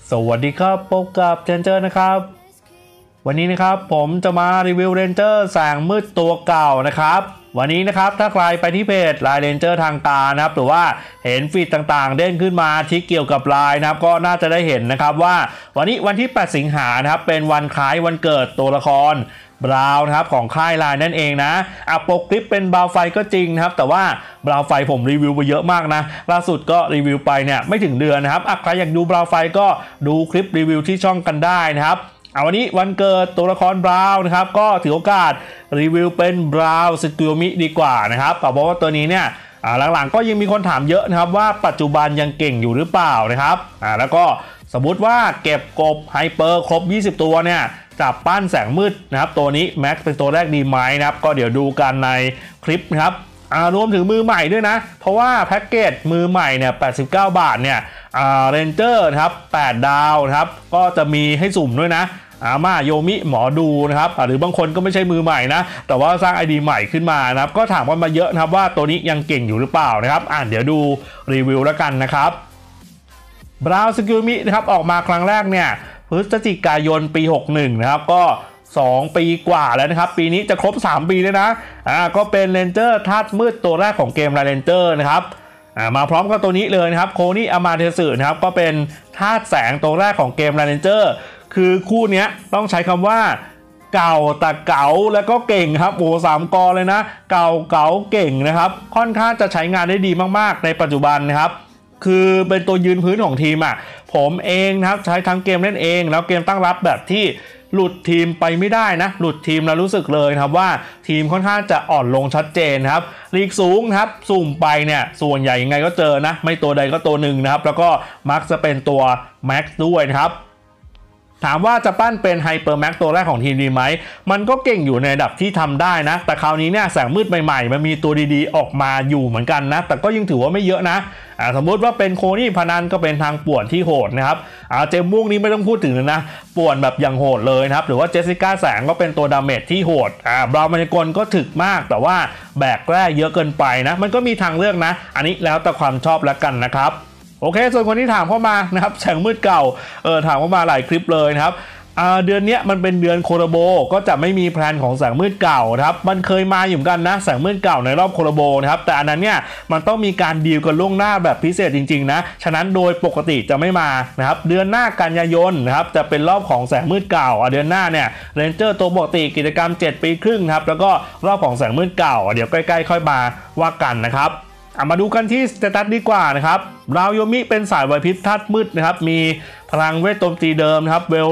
สวัสดีครับพบกับเรนเจอร์นะครับวันนี้นะครับผมจะมารีวิวเรนเจอร์แสงมืดตัวเก่านะครับวันนี้นะครับถ้าใครไปที่เพจลายเรนเจอร์ทางการนะครับหรือว่าเห็นฟีดต่างๆเด้งขึ้นมาที่เกี่ยวกับลายนะครับก็น่าจะได้เห็นนะครับว่าวันนี้วันที่8สิงหานะครับเป็นวันคล้ายวันเกิดตัวละครบราวน์นะครับของค่ายลายนั่นเองนะปกคลิปเป็นบราวน์ไฟก็จริงนะครับแต่ว่าบราวน์ไฟผมรีวิวไปเยอะมากนะล่าสุดก็รีวิวไปเนี่ยไม่ถึงเดือนนะครับใครอยากดูบราวน์ไฟก็ดูคลิปรีวิวที่ช่องกันได้นะครับวันนี้วันเกิดตัวละครบราวน์นะครับก็ถือโอกาสรีวิวเป็นบราวน์สกิลมิดีกว่านะครับเพราะว่าตัวนี้เนี่ยหลังๆก็ยังมีคนถามเยอะนะครับว่าปัจจุบันยังเก่งอยู่หรือเปล่านะครับแล้วก็สมมุติว่าเก็บกบไฮเปอร์ครบ20ตัวเนี่ยจับปั้นแสงมืดนะครับตัวนี้แม็กเป็นตัวแรกดีไหมนะครับก็เดี๋ยวดูกันในคลิปนะครับรวมถึงมือใหม่ด้วยนะเพราะว่าแพ็กเกจมือใหม่เนี่ย89 บาทเนี่ยเรนเจอร์นะครับ8ดาวนะครับก็จะมีให้สุ่มด้วยนะมาโยมิหมอดูนะครับหรือบางคนก็ไม่ใช่มือใหม่นะแต่ว่าสร้าง ID ใหม่ขึ้นมานะครับก็ถามกันมาเยอะนะครับว่าตัวนี้ยังเก่งอยู่หรือเปล่านะครับเดี๋ยวดูรีวิวแล้วกันนะครับบราวน์สกิลมินะครับออกมาครั้งแรกเนี่ยพฤศจิกายนปี61นะครับก็2ปีกว่าแล้วนะครับปีนี้จะครบ3ปีเลยนะก็เป็นเรนเจอร์ธาตุมืดตัวแรกของเกมเรนเจอร์นะครับมาพร้อมกับตัวนี้เลยนะครับโคนี่อามาเทสึนะครับก็เป็นธาตุแสงตัวแรกของเกมเรนเจอร์คือคู่นี้ต้องใช้คำว่าเก่าแต่เก๋าแล้วก็เก่งครับโอ้3 กอเลยนะเก่าเก่งนะครับค่อนข้างจะใช้งานได้ดีมากๆในปัจจุบันนะครับคือเป็นตัวยืนพื้นของทีมผมเองนะครับใช้ทั้งเกมเล่นเองแล้วเกมตั้งรับแบบที่หลุดทีมไปไม่ได้นะหลุดทีมแล้วรู้สึกเลยครับว่าทีมค่อนข้างจะอ่อนลงชัดเจนครับลีกสูงครับสุ่มไปเนี่ยส่วนใหญ่ยังไงก็เจอนะไม่ตัวใดก็ตัวหนึ่งนะครับแล้วก็มักจะเป็นตัวแม็กซ์ด้วยนะครับถามว่าจะปั้นเป็นไฮเปอร์แม็กตัวแรกของทีมดีไหมมันก็เก่งอยู่ในระดับที่ทำได้นะแต่คราวนี้เนี่ยแสงมืดใหม่ๆมันมีตัวดีๆออกมาอยู่เหมือนกันนะแต่ก็ยังถือว่าไม่เยอะนะสมมติว่าเป็นโคนี่พนันก็เป็นทางป่วนที่โหดนะครับเจมม่วงนี้ไม่ต้องพูดถึงเลยนะป่วนแบบอย่างโหดเลยนะครับหรือว่าเจสสิก้าแสงก็เป็นตัวดาเมจที่โหดบราวน์มายากลก็ถึกมากแต่ว่าแบกแร่เยอะเกินไปนะมันก็มีทางเลือกนะอันนี้แล้วแต่ความชอบแล้วกันนะครับโอเคส่วนคนที่ถามเข้ามานะครับแสงมืดเก่าถามเข้ามาหลายคลิปเลยนะครับเดือนนี้มันเป็นเดือนโคโรโบก็จะไม่มีแพลนของแสงมืดเก่านะครับมันเคยมาอยู่กันนะแสงมืดเก่าในรอบโคโรโบนะครับแต่อันนั้นเนี่ยมันต้องมีการดีลกันล่วงหน้าแบบพิเศษจริงๆนะฉะนั้นโดยปกติจะไม่มานะครับเดือนหน้ากันยายนนะครับจะเป็นรอบของแสงมืดเก่าเดือนหน้าเนี่ยเรนเจอร์ตัวปกติกิจกรรม7 ปีครึ่งครับแล้วก็รอบของแสงมืดเก่าเดี๋ยวใกล้ๆค่อยมาว่ากันนะครับมาดูกันที่สเตตัสดีกว่านะครับราวโยมิเป็นสายไหวพริบธาตุมืดนะครับมีพลังเวทโจมตีเดิมนะครับเวล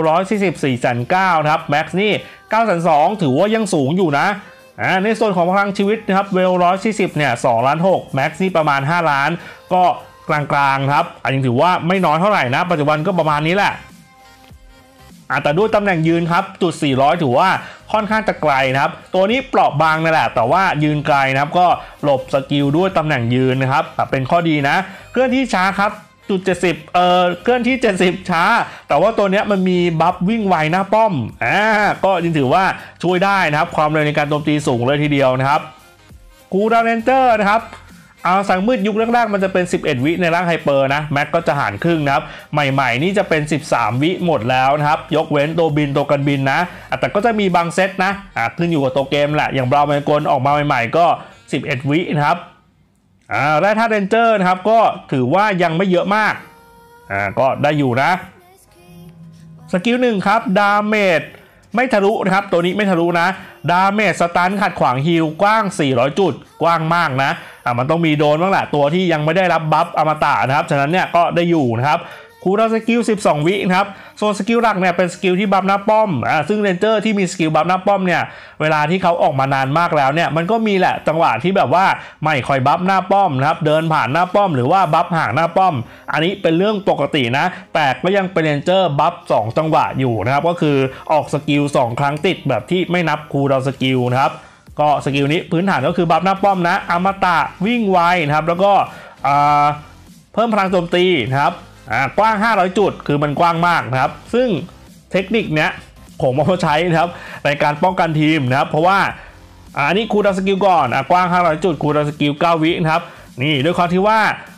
144,900นะครับแม็กซ์นี่9,200ถือว่ายังสูงอยู่นะในส่วนของพลังชีวิตนะครับเวล140เนี่ย2,600,000แม็กซ์นี่ประมาณ5 ล้านก็กลางๆครับยังถือว่าไม่น้อยเท่าไหร่นะปัจจุบันก็ประมาณนี้แหละแต่ด้วยตำแหน่งยืนครับจุด400ถือว่าค่อนข้างจะไกลนะครับตัวนี้เปราะบางนั่นแหละแต่ว่ายืนไกลนะครับก็หลบสกิลด้วยตำแหน่งยืนนะครับเป็นข้อดีนะเคลื่อนที่ช้าครับจุด70เคลื่อนที่70ช้าแต่ว่าตัวนี้มันมีบัฟวิ่งไวหน้าป้อมก็ยังถือว่าช่วยได้นะครับความเร็วในการโจมตีสูงเลยทีเดียวนะครับคูลดาวน์เรนเจอร์นะครับแสงมืดยุคแรกๆมันจะเป็น11 วิในร่างไฮเปอร์นะแม็กก็จะหารครึ่งนะครับใหม่ๆนี่จะเป็น13 วิหมดแล้วนะครับยกเว้นตัวบินตัวกันบินนะแต่ก็จะมีบางเซตนะขึ้นอยู่กับตัวเกมแหละอย่างบราวน์มายากลออกมาใหม่ๆก็11 วินะครับแร่ธาตุเรนเจอร์นะครับก็ถือว่ายังไม่เยอะมากก็ได้อยู่นะสกิล1ครับดาเมจไม่ทะลุนะครับตัวนี้ไม่ทะลุนะดาเมจสตันขัดขวางฮีลกว้าง400จุดกว้างมากนะมันต้องมีโดนบ้างแหละตัวที่ยังไม่ได้รับบัฟอมตะนะครับฉะนั้นเนี่ยก็ได้อยู่นะครับคูลดาวน์สกิล12 วินะครับส่วนสกิลหลักเนี่ยเป็นสกิลที่บัฟหน้าป้อมซึ่งเรนเจอร์ที่มีสกิลบัฟหน้าป้อมเนี่ยเวลาที่เขาออกมานานมากแล้วเนี่ยมันก็มีแหละจังหวะที่แบบว่าไม่ค่อยบัฟหน้าป้อมนะครับเดินผ่านหน้าป้อมหรือว่าบัฟห่างหน้าป้อมอันนี้เป็นเรื่องปกตินะแต่ก็ยังเป็นเรนเจอร์บัฟ2 จังหวะอยู่นะครับก็คือออกสกิล2 ครั้งติดแบบที่ไม่นับคูลดาวน์สกิลนะครับก็สกิลนี้พื้นฐานก็คือบัฟหน้าป้อมนะอมตะวิ่งไวนะครับแล้วก็เพิ่มพลังโจมตีนะครับกว้าง500จุดคือมันกว้างมากนะครับซึ่งเทคนิคเนี้ยผมเอามาใช้นะครับในการป้องกันทีมนะครับเพราะว่าอันนี้คูลดาวน์สกิลก่อนกว้าง500จุดคูลดาวน์สกิล9 วินะครับนี่ด้วยความที่ว่า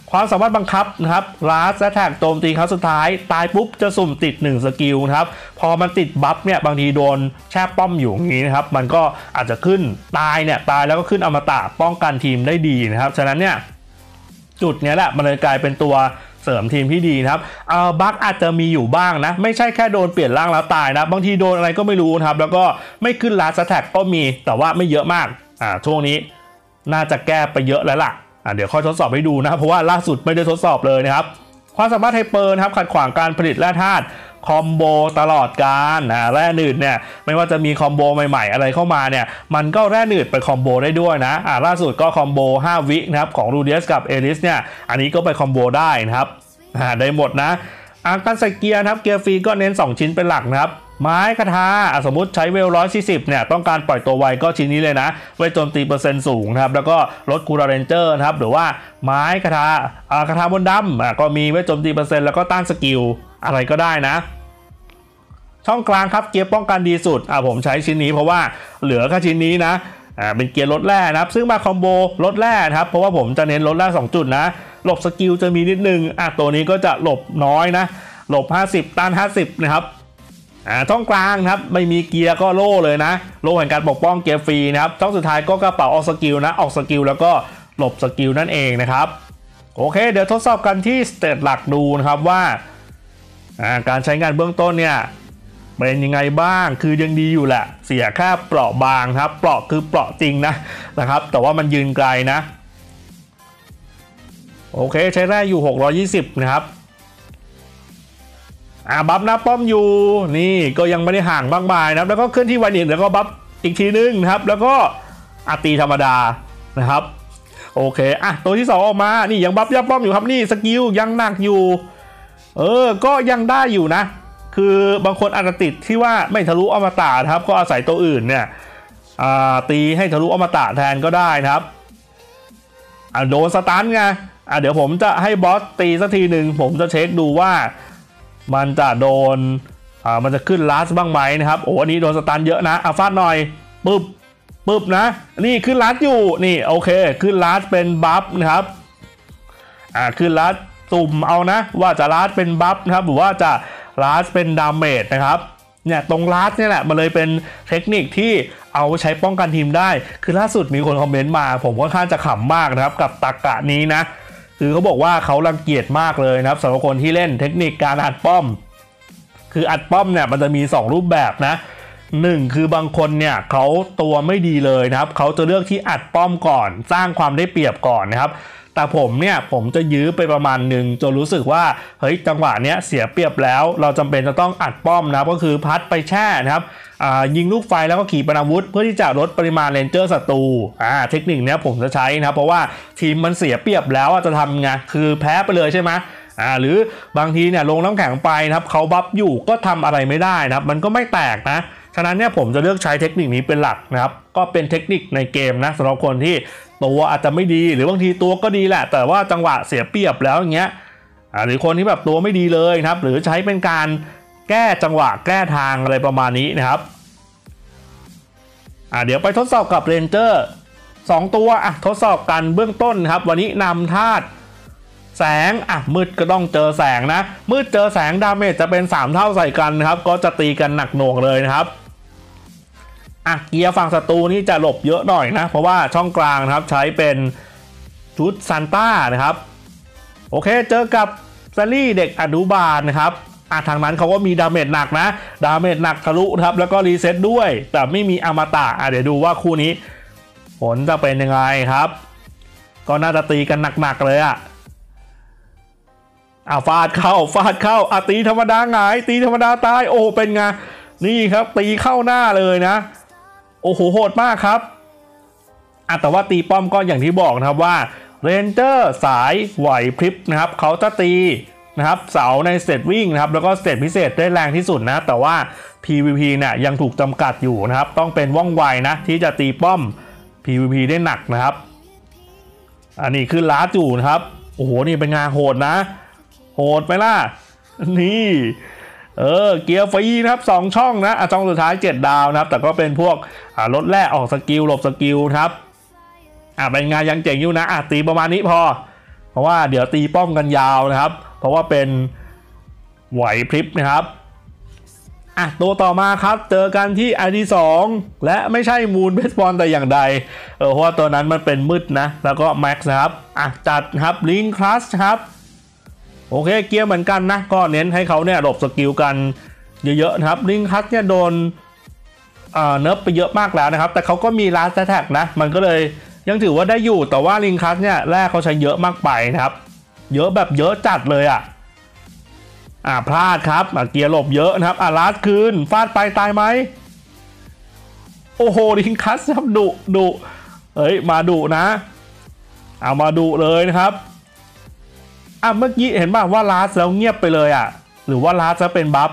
ความสามารถบังคับนะครับลาสและแท็กโจมตีครั้งสุดท้ายตายปุ๊บจะสุ่มติด1สกิลนะครับพอมันติดบัฟเนี่ยบางทีโดนแช่ป้อมอยู่อย่างนี้นะครับมันก็อาจจะขึ้นตายแล้วก็ขึ้นอมตะป้องกันทีมได้ดีนะครับฉะนั้นเนี่ยจุดนี้แหละมันเลยกลายเป็นตัวเสริมทีมที่ดีนะครับบั๊กอาจจะมีอยู่บ้างนะไม่ใช่แค่โดนเปลี่ยนร่างแล้วตายนะบางทีโดนอะไรก็ไม่รู้นะครับแล้วก็ไม่ขึ้นลาสแท็กก็มีแต่ว่าไม่เยอะมากช่วงนี้น่าจะแก้ไปเยอะแล้วล่ะเดี๋ยวค่อยทดสอบให้ดูนะครับเพราะว่าล่าสุดไม่ได้ทดสอบเลยนะครับความสามารถไฮเปอร์นะครับขัดขวางการผลิตแร่ธาตุคอมโบตลอดการแร่หนืดเนี่ยไม่ว่าจะมีคอมโบใหม่ๆอะไรเข้ามาเนี่ยมันก็แร่หนืดไปคอมโบได้ด้วยนะล่าสุดก็คอมโบ5วินะครับของรูเดียสกับเอลิสเนี่ยอันนี้ก็ไปคอมโบได้นะครับได้หมดนะการใส่เกียร์นะครับเกียร์ฟรีก็เน้น2ชิ้นเป็นหลักนะครับไม้คาถาสมมติใช้เวล140เนี่ยต้องการปล่อยตัวไวก็ชิ้นนี้เลยนะไว้โจมตีเปอร์เซ็นต์สูงนะครับแล้วก็ลดคูลาเรนเจอร์นะครับหรือว่าไม้คาถาบนดำก็มีไว้โจมตีเปอร์เซ็นต์แล้วก็ต้านสกิลอะไรก็ได้นะช่องกลางครับเกียร์ป้องกันดีสุดผมใช้ชิ้นนี้เพราะว่าเหลือแค่ชิ้นนี้นะเป็นเกียร์ลดแร่นะครับซึ่งมาคอมโบลดแร่นะครับเพราะว่าผมจะเน้นลดแร่2จุดนะหลบสกิลจะมีนิดนึงตัวนี้ก็จะหลบน้อยนะหลบ50ต้าน50นะครับช่องกลางครับไม่มีเกียร์ก็โล่เลยนะโล่แห่งการปกป้องเกียร์ฟรีนะครับช่องสุดท้ายก็กระเป๋าออกสกิลนะออกสกิลแล้วก็หลบสกิลนั่นเองนะครับโอเคเดี๋ยวทดสอบกันที่สเตตหลักดูนะครับว่าการใช้งานเบื้องต้นเนี่ยเป็นยังไงบ้างคือยังดีอยู่แหละเสียแค่เปราะบางครับเปราะคือเปราะจริงนะครับแต่ว่ามันยืนไกลนะโอเคใช้ได้อยู่620นะครับบัฟหน้าป้อมอยู่นี่ก็ยังไม่ได้ห่างมากมายนะแล้วก็เคลื่อนที่วันอีกแล้วก็บัฟอีกทีนึงนะครับแล้วก็ตีธรรมดานะครับโอเคตัวที่2ออกมานี่ยังบัฟยับป้อมอยู่ครับนี่สกิลยังหนักอยู่ก็ยังได้อยู่นะคือบางคนอาจจะติดที่ว่าไม่ทะลุอมตะครับก็อาศัยตัวอื่นเนี่ยตีให้ทะลุอมตะแทนก็ได้นะครับโดนสตันไงเดี๋ยวผมจะให้บอสตีสักทีหนึ่งผมจะเช็คดูว่ามันจะโดนมันจะขึ้นลาสบ้างไหมนะครับอันนี้โดนสตันเยอะนะฟาดหน่อยปึ๊บนะนี่ขึ้นลาสอยู่นี่โอเคขึ้นลาสเป็นบัฟนะครับขึ้นลาสสุ่มเอานะว่าจะลาสเป็นบัฟนะครับหรือว่าจะลาสเป็นดาเมจนะครับเนี่ยตรงลาสเนี่ยแหละมันเลยเป็นเทคนิคที่เอาใช้ป้องกันทีมได้คือล่าสุดมีคนคอมเมนต์มาผมค่อนข้างจะขำมากนะครับกับตรรกะนี้นะคือเขาบอกว่าเขารังเกียจมากเลยนะครับสำหรับคนที่เล่นเทคนิคการอัดป้อมคืออัดป้อมเนี่ยมันจะมี2รูปแบบนะ1คือบางคนเนี่ยเขาตัวไม่ดีเลยนะครับเขาจะเลือกที่อัดป้อมก่อนสร้างความได้เปรียบก่อนนะครับแต่ผมจะยื้อไปประมาณหนึ่งจนรู้สึกว่าเฮ้ยจังหวะเนี้ยเสียเปรียบแล้วเราจำเป็นจะต้องอัดป้อมนะครับก็คือพัดไปแช่นะครับยิงลูกไฟแล้วก็ขี่ปนาวุธเพื่อที่จะลดปริมาณเรนเจอร์ศัตรูเทคนิคนี้ผมจะใช้นะครับเพราะว่าทีมมันเสียเปรียบแล้วจะทำไงคือแพ้ไปเลยใช่ไหมหรือบางทีเนี่ยลงน้ำแข็งไปนะครับเขาบัฟอยู่ก็ทำอะไรไม่ได้นะครับมันก็ไม่แตกนะฉะนั้นเนี่ยผมจะเลือกใช้เทคนิคนี้เป็นหลักนะครับก็เป็นเทคนิคในเกมนะสำหรับคนที่ตัวอาจจะไม่ดีหรือบางทีตัวก็ดีแหละแต่ว่าจังหวะเสียเปรียบแล้วอย่างเงี้ยหรือคนที่แบบตัวไม่ดีเลยนะครับหรือใช้เป็นการแก้จังหวะแก้ทางอะไรประมาณนี้นะครับเดี๋ยวไปทดสอบกับเรนเจอร์2ตัวทดสอบกันเบื้องต้นครับวันนี้นำธาตุแสงมืดก็ต้องเจอแสงนะมืดเจอแสงดาเมจจะเป็น3เท่าใส่กันนะครับก็จะตีกันหนักหน่วงเลยนะครับเกียร์ฝั่งศัตรูนี่จะหลบเยอะหน่อยนะเพราะว่าช่องกลางนะครับใช้เป็นชุดซานต้านะครับโอเคเจอกับแซลลี่เด็กอนุบาลนะครับทางนั้นเขาก็มีดาเมจหนักนะดาเมจหนักทะลุครับแล้วก็รีเซ็ตด้วยแต่ไม่มีอมตะเดี๋ยวดูว่าคู่นี้ผลจะเป็นยังไงครับก็น่าจะตีกันหนักๆเลยฟาดเข้าตีธรรมดาหงายตีธรรมดาตายโอ้เป็นไงนี่ครับตีเข้าหน้าเลยนะโอ้โหโหดมากครับแต่ว่าตีป้อมก็อย่างที่บอกนะครับว่าเรนเจอร์สายไหวพริบนะครับเขาจะตีนะครับเสาในสเตตวิ่งนะครับแล้วก็สเตตพิเศษได้แรงที่สุดนะแต่ว่า PVP เนี่ยยังถูกจำกัดอยู่นะครับต้องเป็นว่องไวนะที่จะตีป้อม PVP ได้หนักนะครับอันนี้คือลาจูนะครับโอ้โหนี่เป็นงานโหดนะโหดไหมล่ะนี่เกียร์ฟรีนะครับ2ช่องนะช่องสุดท้าย7ดาวนะครับแต่ก็เป็นพวกลดแร่ออกสกิลหลบสกิลครับเป็นงานยังเจ๋งอยู่นะตีประมาณนี้พอเพราะว่าเดี๋ยวตีป้อมกันยาวนะครับเพราะว่าเป็นไหวพริบนะครับตัวต่อมาครับเจอกันที่ ID2 และไม่ใช่มูนเบสบอลแต่อย่างใดเพราะว่าตัวนั้นมันเป็นมืดนะแล้วก็แม็กซ์นะครับจัดครับลิงคลัสครับโอเคเกียร์เหมือนกันนะก็เน้นให้เขาเนี่ยหลบสกิลกันเยอะๆนะครับลิงคลัสเนี่ยโดนเนิร์ฟไปเยอะมากแล้วนะครับแต่เขาก็มีลาสแท็กนะมันก็เลยยังถือว่าได้อยู่แต่ว่าลิงคลัสเนี่ยแรกเขาใช้เยอะมากไปนะครับเยอะแบบเยอะจัดเลยพลาดครับเกียร์หลบเยอะนะครับลาสคืนฟาดไปตายไหมโอ้โหลิงคัสครับดุมาดุนะเอามาดุเลยนะครับเมื่อกี้เห็นป่ะว่าลาสแล้วเงียบไปเลยหรือว่าลาสจะเป็นบัฟ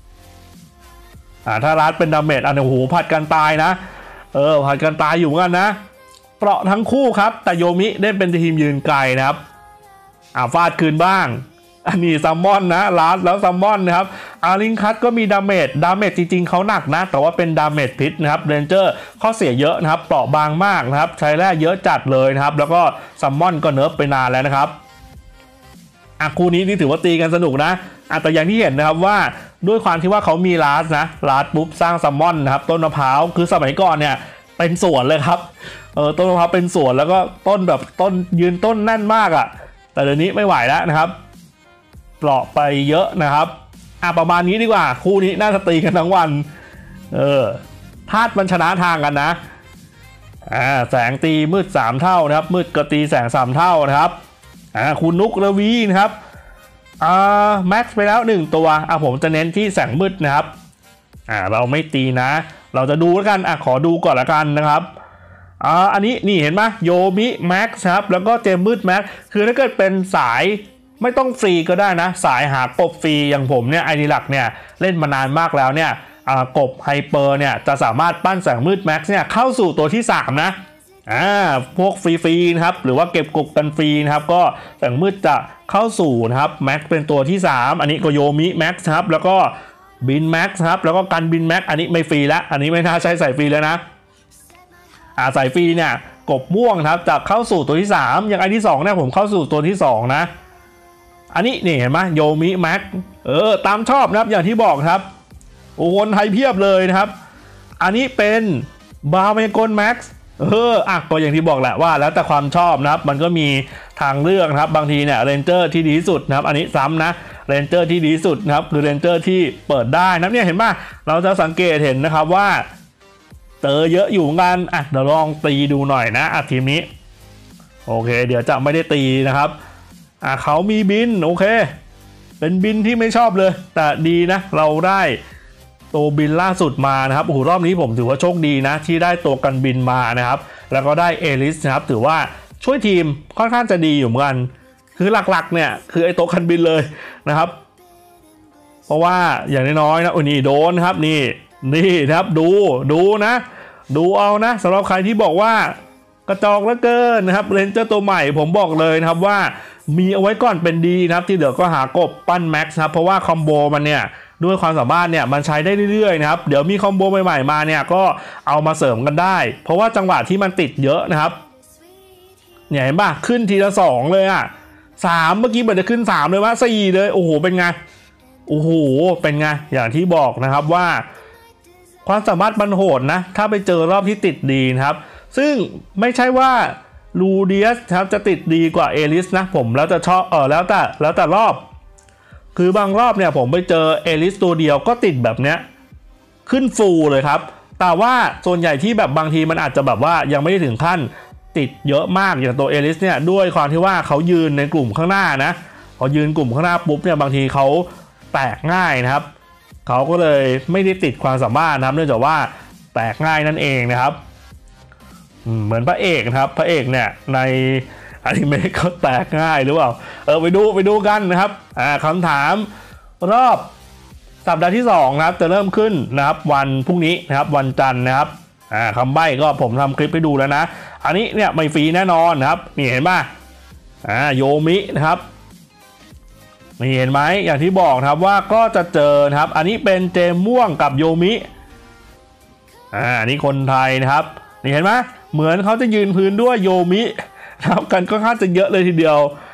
ถ้าลาสเป็นดาเมจโอ้โหผัดกันตายนะผัดกันตายอยู่เหมือนกันนะเปราะทั้งคู่ครับแต่โยมิได้เป็นทีมยืนไกลนะครับฟาดคืนบ้างอันนี้ซัมมอนนะลาสแล้วซัมมอนนะครับลิงคัสก็มีดาเมจจริงๆเขาหนักนะแต่ว่าเป็นดาเมจพิษนะครับเรนเจอร์ข้อเสียเยอะนะครับเปราะบางมากนะครับใช้แร่เยอะจัดเลยนะครับแล้วก็ซัมมอนก็เนิร์ฟไปนานแล้วนะครับคู่นี้นี่ถือว่าตีกันสนุกนะแต่อย่างที่เห็นนะครับว่าด้วยความที่ว่าเขามีลาสปุ๊บสร้างซัมมอนนะครับต้นมะพร้าวคือสมัยก่อนเนี่ยเป็นสวนเลยครับต้นมะพร้าวเป็นสวนแล้วก็ต้นแบบต้นยืนต้นแน่นมากแต่เดี๋ยวนี้ไม่ไหวแล้วนะครับเปราะไปเยอะนะครับประมาณนี้ดีกว่าคู่นี้น่าจะตีกันทั้งวันธาตุมันชนะทางกันนะแสงตีมืด3เท่านะครับมืดก็ตีแสง3เท่านะครับคุณนุกระวีนะครับแม็กซ์ไปแล้ว1ตัวผมจะเน้นที่แสงมืดนะครับเราไม่ตีนะเราจะดูแล้วกันขอดูก่อนละกันนะครับอันนี้นี่เห็นไหมโยมิแม็กซ์ครับแล้วก็เจมมืดแม็กซ์คือถ้าเกิดเป็นสายไม่ต้องฟรีก็ได้นะสายหากบฟรีอย่างผมเนี่ยไอดีลักเนี่ยเล่นมานานมากแล้วเนี่ยกบไฮเปอร์เนี่ยจะสามารถปั้นแสงมืดแม็กซ์เนี่ยเข้าสู่ตัวที่3นะพวกฟรีๆนะครับหรือว่าเก็บกบกันฟรีนะครับก็แสงมืดจะเข้าสู่นะครับแม็กซ์เป็นตัวที่3อันนี้ก็โยมิแม็กซ์ครับแล้วก็บินแม็กซ์ครับแล้วก็กันบินแม็กซ์อันนี้ไม่ฟรีแล้วอันนี้ไม่น่าใช้ใส่ฟรีแล้วนะใส่ฟรีเนี่ยกบม่วงครับจะเข้าสู่ตัวที่3อย่างไอที่2เนี่ยผมเข้าสู่ตัวที่2นะอันนี้นี่เห็นไหมโยมิแม็กตามชอบนะครับอย่างที่บอกครับคนไทยเพียบเลยนะครับอันนี้เป็นบาเมกอนแม็กซ์ก็อย่างที่บอกแหละว่าแล้วแต่ความชอบนะครับมันก็มีทางเลือกนะครับบางทีเนี่ยเรนเจอร์ที่ดีที่สุดนะครับอันนี้ซ้ำนะเรนเจอร์ที่ดีที่สุดนะครับคือเรนเจอร์ที่เปิดได้นะเนี่ยเห็นป่ะเราจะสังเกตเห็นนะครับว่าเจอเยอะอยู่กันเดี๋ยวลองตีดูหน่อยนะทีมนี้โอเคเดี๋ยวจะไม่ได้ตีนะครับเขามีบินโอเคเป็นบินที่ไม่ชอบเลยแต่ดีนะเราได้ตัวบินล่าสุดมานะครับรอบนี้ผมถือว่าโชคดีนะที่ได้ตัวกันบินมานะครับแล้วก็ได้เอลิสนะครับถือว่าช่วยทีมค่อนข้างจะดีอยู่เหมือนกันคือหลักๆเนี่ยคือไอ้ตัวกันบินเลยนะครับเพราะว่าอย่างน้อยๆนะนี่โดนครับนี่นะครับดูนะดูเอานะสำหรับใครที่บอกว่ากระจอกเหลือเกินนะครับเรนเจอร์ตัวใหม่ผมบอกเลยนะครับว่ามีเอาไว้ก่อนเป็นดีนะครับที่เหลือก็หากบปั้นแม็กซ์ครับเพราะว่าคอมโบมันเนี่ยด้วยความสามารถเนี่ยมันใช้ได้เรื่อยๆนะครับเดี๋ยวมีคอมโบใหม่ๆมาเนี่ยก็เอามาเสริมกันได้เพราะว่าจังหวะที่มันติดเยอะนะครับเนี่ยเห็นป่ะขึ้นทีละ2เลย3เมื่อกี้เหมือนจะขึ้น3เลยว่า4เลยโอ้โหเป็นไงเป็นไงอย่างที่บอกนะครับว่าความสามารถมันโหดนะถ้าไปเจอรอบที่ติดดีนะครับซึ่งไม่ใช่ว่าลูเดียสครับจะติดดีกว่าเอลิสนะผมแล้วจะชอบแล้วแต่รอบคือบางรอบเนี่ยผมไปเจอเอลิสตัวเดียวก็ติดแบบเนี้ยขึ้นฟูลเลยครับแต่ว่าส่วนใหญ่ที่แบบบางทีมันอาจจะแบบว่ายังไม่ได้ถึงขั้นติดเยอะมากอย่างตัวเอลิสเนี่ยด้วยความที่ว่าเขายืนในกลุ่มข้างหน้านะพอยืนกลุ่มข้างหน้าปุ๊บเนี่ยบางทีเขาแตกง่ายนะครับเขาก็เลยไม่ได้ติดความสามารถนะครับเนื่องจากว่าแตกง่ายนั่นเองนะครับเหมือนพระเอกนะครับพระเอกเนี่ยในอนิเมะเขาแตกง่ายหรือเปล่าไปดูกันนะครับคำถามรอบสัปดาห์ที่2นะครับจะเริ่มขึ้นนะครับวันพรุ่งนี้นะครับวันจันทร์นะครับคำใบ้ก็ผมทำคลิปให้ดูแล้วนะอันนี้เนี่ยไม่ฟรีแน่นอนนะครับนี่เห็นป่ะโยมินะครับนี่เห็นไหมอย่างที่บอกนะครับว่าก็จะเจอนะครับอันนี้เป็นเจมม่วงกับโยมิอันนี้คนไทยนะครับนี่เห็นไหมเหมือนเขาจะยืนพื้นด้วยโยมินะครับกันก็ค่อนข้างจะเยอะเลยทีเดียว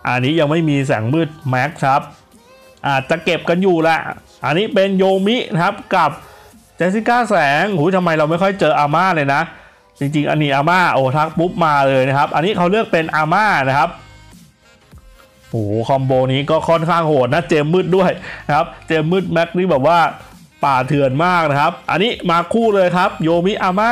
อันนี้ยังไม่มีแสงมืดแม็กครับอาจจะเก็บกันอยู่แหละอันนี้เป็นโยมินะครับกับเจสสิก้าแสงหูทำไมเราไม่ค่อยเจออาม่าเลยนะจริงๆอันนี้อาม่าโอ้ทักปุ๊บมาเลยนะครับอันนี้เขาเลือกเป็นอาม่านะครับโอ้คอมโบนี้ก็ค่อนข้างโหดนะเจมมืดด้วยนะครับเจมมืดแม็กนี่แบบว่าป่าเถื่อนมากนะครับอันนี้มาคู่เลยครับโยมิอาม่า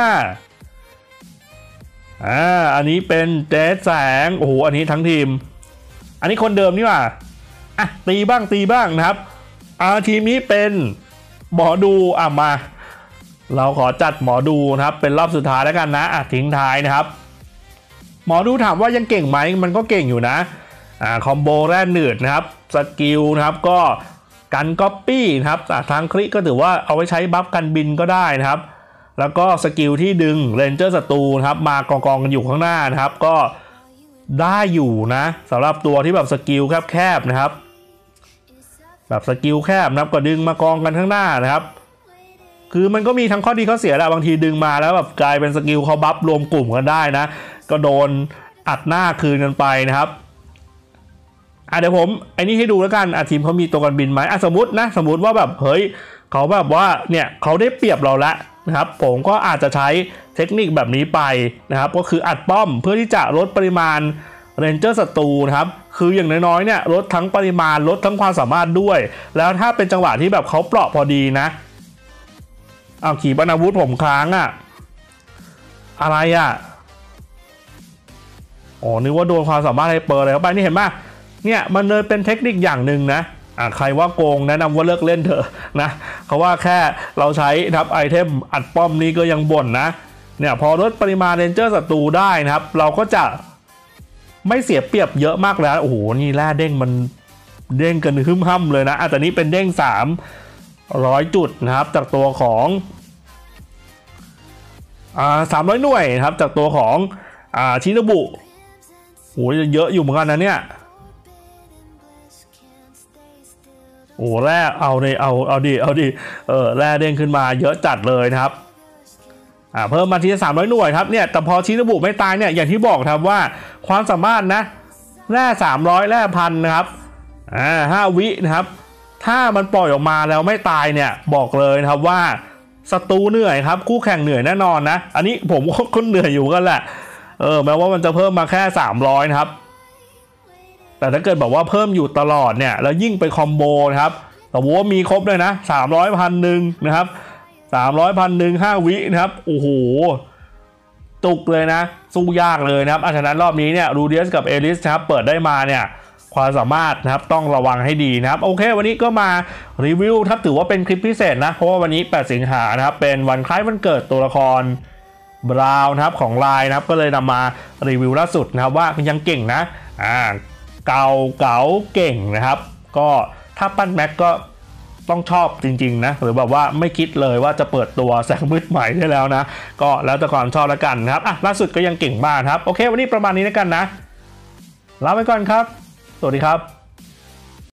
อันนี้เป็นเจสแสงโอ้โหอันนี้ทั้งทีมอันนี้คนเดิมนี่หว่าตีบ้างนะครับทีมนี้เป็นหมอดูมาเราขอจัดหมอดูนะครับเป็นรอบสุดท้ายแล้วกันนะทิ้งท้ายนะครับหมอดูถามว่ายังเก่งไหมมันก็เก่งอยู่นะคอมโบแร่หนืดนะครับสกิลนะครับก็กันก๊อปปี้นะครับทางคลิกก็ถือว่าเอาไว้ใช้บัฟกันบินก็ได้นะครับแล้วก็สกิลที่ดึงเรนเจอร์ศัตรูนะครับมากองกันอยู่ข้างหน้านะครับก็ได้อยู่นะสำหรับตัวที่แบบสกิลแคบๆนะครับแบบสกิลแคบนะครับก็ดึงมากองกันข้างหน้านะครับคือมันก็มีทั้งข้อดีข้อเสียแหละบางทีดึงมาแล้วแบบกลายเป็นสกิลเขาบัฟรวมกลุ่มกันได้นะก็โดนอัดหน้าคืนกันไปนะครับเดี๋ยวผมไอ้นี่ให้ดูแล้วกันทีมเขามีตัวกันบินไหมสมมติว่าแบบเฮ้ยเขาแบบว่าเนี่ยเขาได้เปรียบเราแล้วนะครับผมก็อาจจะใช้เทคนิคแบบนี้ไปนะครับก็คืออัดป้อมเพื่อที่จะลดปริมาณเรนเจอร์ศัตรูนะครับคืออย่างน้อยๆเนี่ยลดทั้งปริมาณลดทั้งความสามารถด้วยแล้วถ้าเป็นจังหวะที่แบบเขาเปราะพอดีนะขีปนาวุธผมค้างอะไรนึกว่าโดนความสามารถไฮเปอร์อะไรเข้าไปนี่เห็นไหมเนี่ยมันเลยเป็นเทคนิคอย่างหนึ่งนะใครว่าโกงแนะนำว่าเลิกเล่นเถอะนะเขาว่าแค่เราใช้ทับไอเทมอัดป้อมนี้ก็ยังบ่นนะเนี่ยพอลดปริมาณเรนเจอร์ศัตรูได้นะครับเราก็จะไม่เสียเปรียบเยอะมากแล้วโอ้โหนี่แร่เด้งมันเด้งกันหึ่มห้ำเลยนะแต่นี้เป็นเด้ง300 จุดนะครับจากตัวของ300 หน่วยนะครับจากตัวของชินบุโอ้ยเยอะอยู่เหมือนกันนะเนี่ยโอ้แร่เอาดิแร่เด้งขึ้นมาเยอะจัดเลยนะครับเพิ่มมาทีละ300 หน่วยครับเนี่ยแต่พอชินบุไม่ตายเนี่ยอย่างที่บอกครับว่าความสามารถนะแร่300แร่พันนะครับ5 วินะครับถ้ามันปล่อยออกมาแล้วไม่ตายเนี่ยบอกเลยนะครับว่าศัตรูเหนื่อยครับคู่แข่งเหนื่อยแน่นอนนะอันนี้ผมก็เหนื่อยอยู่กันแหละแม้ว่ามันจะเพิ่มมาแค่300นะครับแต่ถ้าเกิดบอกว่าเพิ่มอยู่ตลอดเนี่ยแล้วยิ่งไปคอมโบนะครับแต่ว่ามีครบเลยนะ300 1,000นะครับ300 1,000 5 วินะครับโอ้โหจุกเลยนะสู้ยากเลยนะครับฉะนั้นรอบนี้เนี่ยรูเดียสกับเอลิสนะครับเปิดได้มาเนี่ยความสามารถนะครับต้องระวังให้ดีนะครับโอเควันนี้ก็มารีวิวถือว่าเป็นคลิปพิเศษนะเพราะว่าวันนี้8 สิงหานะครับเป็นวันคล้ายวันเกิดตัวละครบราวน์นะครับของไลน์นะครับก็เลยนำมารีวิวล่าสุดนะครับว่ายังเก่งนะเก่าเก่งนะครับก็ถ้าปั้นแม็กก็ต้องชอบจริงๆนะหรือแบบว่าไม่คิดเลยว่าจะเปิดตัวแสงมืดใหม่ได้แล้วนะก็แล้วแต่ความชอบแล้วกันนะครับล่าสุดก็ยังเก่งมากครับโอเควันนี้ประมาณนี้แล้วกันนะลาไปก่อนครับสวัสดีครับ